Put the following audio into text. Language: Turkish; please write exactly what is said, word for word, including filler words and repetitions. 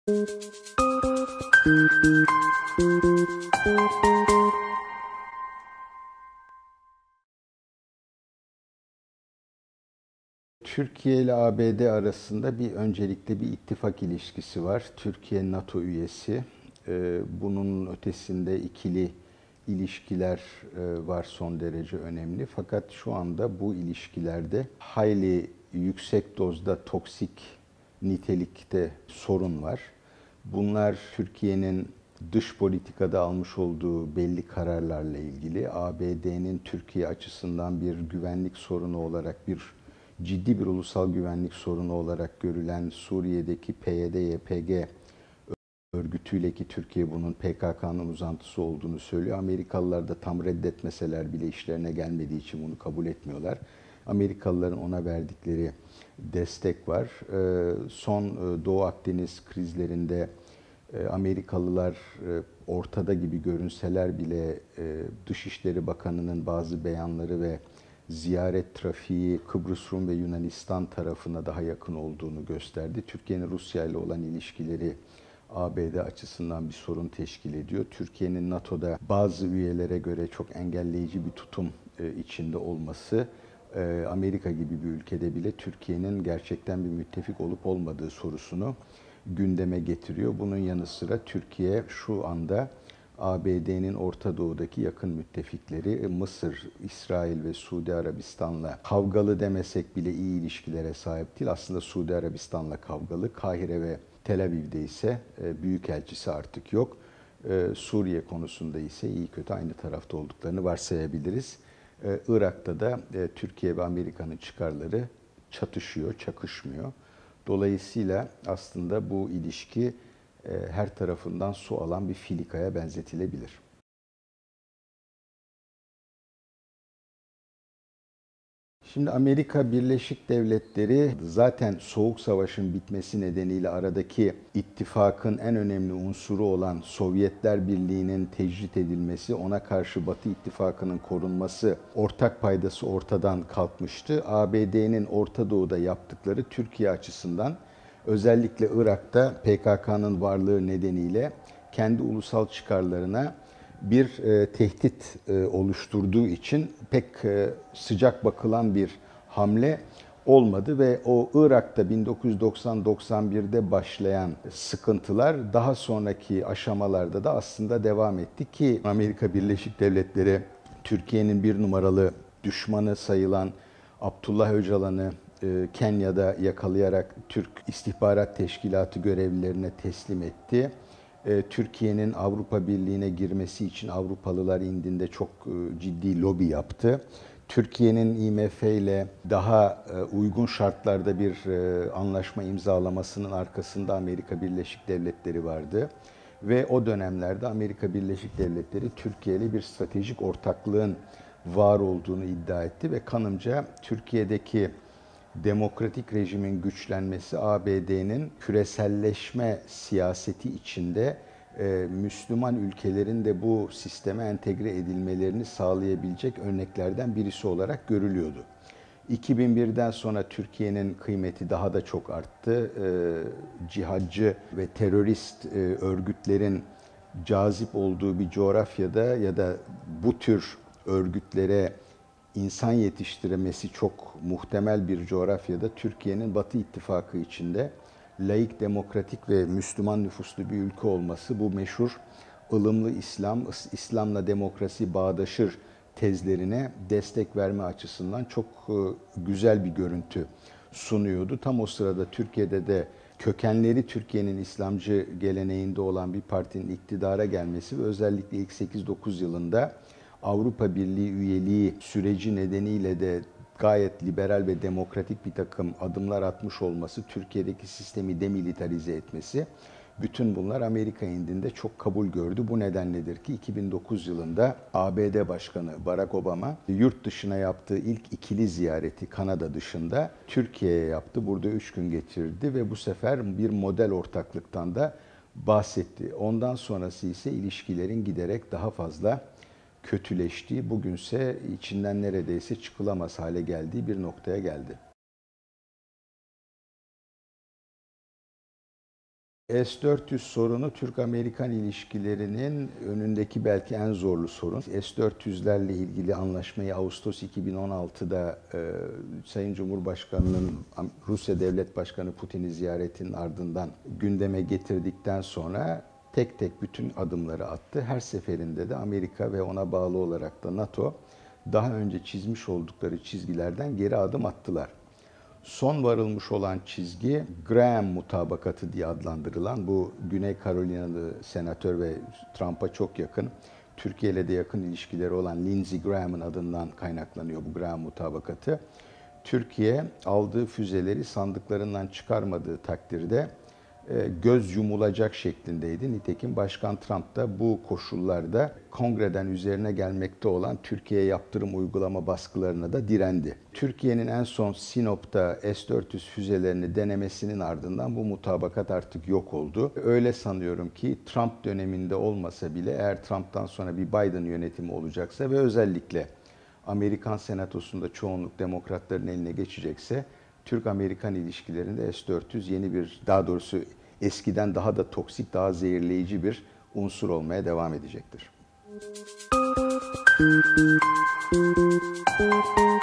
Türkiye ile A B D arasında bir öncelikle bir ittifak ilişkisi var. Türkiye NATO üyesi. Bunun ötesinde ikili ilişkiler var, son derece önemli. Fakat şu anda bu ilişkilerde hayli yüksek dozda toksik nitelikte sorun var. Bunlar Türkiye'nin dış politikada almış olduğu belli kararlarla ilgili, A B D'nin Türkiye açısından bir güvenlik sorunu olarak, bir ciddi bir ulusal güvenlik sorunu olarak görülen Suriye'deki P Y D Y P G örgütüyle, ki Türkiye bunun P K K'nın uzantısı olduğunu söylüyor. Amerikalılar da tam reddetmeseler bile işlerine gelmediği için bunu kabul etmiyorlar. Amerikalıların ona verdikleri destek var. Son Doğu Akdeniz krizlerinde Amerikalılar ortada gibi görünseler bile Dışişleri Bakanı'nın bazı beyanları ve ziyaret trafiği Kıbrıs Rum ve Yunanistan tarafına daha yakın olduğunu gösterdi. Türkiye'nin Rusya ile olan ilişkileri A B D açısından bir sorun teşkil ediyor. Türkiye'nin NATO'da bazı üyelere göre çok engelleyici bir tutum içinde olması, Amerika gibi bir ülkede bile Türkiye'nin gerçekten bir müttefik olup olmadığı sorusunu gündeme getiriyor. Bunun yanı sıra Türkiye şu anda A B D'nin Orta Doğu'daki yakın müttefikleri Mısır, İsrail ve Suudi Arabistan'la kavgalı demesek bile iyi ilişkilere sahip değil. Aslında Suudi Arabistan'la kavgalı. Kahire ve Tel Aviv'de ise büyükelçisi artık yok. Suriye konusunda ise iyi kötü aynı tarafta olduklarını varsayabiliriz. Irak'ta da Türkiye ve Amerika'nın çıkarları çatışıyor, çakışmıyor. Dolayısıyla aslında bu ilişki her tarafından su alan bir filikaya benzetilebilir. Şimdi Amerika Birleşik Devletleri zaten Soğuk Savaş'ın bitmesi nedeniyle aradaki ittifakın en önemli unsuru olan Sovyetler Birliği'nin tecrit edilmesi, ona karşı Batı İttifakı'nın korunması, ortak paydası ortadan kalkmıştı. A B D'nin Orta Doğu'da yaptıkları Türkiye açısından, özellikle Irak'ta P K K'nın varlığı nedeniyle kendi ulusal çıkarlarına bir e, tehdit e, oluşturduğu için pek e, sıcak bakılan bir hamle olmadı ve o Irak'ta bin dokuz yüz doksan doksan bir'de başlayan sıkıntılar daha sonraki aşamalarda da aslında devam etti ki Amerika Birleşik Devletleri Türkiye'nin bir numaralı düşmanı sayılan Abdullah Öcalan'ı e, Kenya'da yakalayarak Türk İstihbarat Teşkilatı görevlilerine teslim etti. Türkiye'nin Avrupa Birliği'ne girmesi için Avrupalılar indinde çok ciddi lobi yaptı. Türkiye'nin I M F ile daha uygun şartlarda bir anlaşma imzalamasının arkasında Amerika Birleşik Devletleri vardı. Ve o dönemlerde Amerika Birleşik Devletleri Türkiye ile bir stratejik ortaklığın var olduğunu iddia etti ve kanımca Türkiye'deki demokratik rejimin güçlenmesi A B D'nin küreselleşme siyaseti içinde e, Müslüman ülkelerin de bu sisteme entegre edilmelerini sağlayabilecek örneklerden birisi olarak görülüyordu. iki bin bir'den sonra Türkiye'nin kıymeti daha da çok arttı. E, cihadcı ve terörist e, örgütlerin cazip olduğu bir coğrafyada ya da bu tür örgütlere insan yetiştirmesi çok muhtemel bir coğrafyada Türkiye'nin Batı İttifakı içinde laik, demokratik ve Müslüman nüfuslu bir ülke olması, bu meşhur ılımlı İslam, İslam'la demokrasi bağdaşır tezlerine destek verme açısından çok güzel bir görüntü sunuyordu. Tam o sırada Türkiye'de de kökenleri Türkiye'nin İslamcı geleneğinde olan bir partinin iktidara gelmesi ve özellikle ilk sekiz dokuz yılında Avrupa Birliği üyeliği süreci nedeniyle de gayet liberal ve demokratik bir takım adımlar atmış olması, Türkiye'deki sistemi demilitarize etmesi, bütün bunlar Amerika indinde çok kabul gördü. Bu nedenledir ki iki bin dokuz yılında A B D Başkanı Barack Obama yurt dışına yaptığı ilk ikili ziyareti Kanada dışında Türkiye'ye yaptı. Burada üç gün geçirdi ve bu sefer bir model ortaklıktan da bahsetti. Ondan sonrası ise ilişkilerin giderek daha fazla kötüleştiği, bugünse içinden neredeyse çıkılamaz hale geldiği bir noktaya geldi. S dört yüz sorunu Türk-Amerikan ilişkilerinin önündeki belki en zorlu sorun. S dört yüzlerle ilgili anlaşmayı Ağustos iki bin on altıda e, Sayın Cumhurbaşkanı'nın Rusya Devlet Başkanı Putin'i ziyaretinin ardından gündeme getirdikten sonra tek tek bütün adımları attı. Her seferinde de Amerika ve ona bağlı olarak da NATO daha önce çizmiş oldukları çizgilerden geri adım attılar. Son varılmış olan çizgi Graham mutabakatı diye adlandırılan, bu Güney Carolina'lı senatör ve Trump'a çok yakın, Türkiye ile de yakın ilişkileri olan Lindsey Graham'ın adından kaynaklanıyor bu Graham mutabakatı. Türkiye aldığı füzeleri sandıklarından çıkarmadığı takdirde göz yumulacak şeklindeydi. Nitekim Başkan Trump da bu koşullarda kongreden üzerine gelmekte olan Türkiye'ye yaptırım uygulama baskılarına da direndi. Türkiye'nin en son Sinop'ta S dört yüz füzelerini denemesinin ardından bu mutabakat artık yok oldu. Öyle sanıyorum ki Trump döneminde olmasa bile, eğer Trump'tan sonra bir Biden yönetimi olacaksa ve özellikle Amerikan Senatosu'nda çoğunluk demokratların eline geçecekse, Türk-Amerikan ilişkilerinde S dört yüz yeni bir, daha doğrusu eskiden daha da toksik, daha zehirleyici bir unsur olmaya devam edecektir.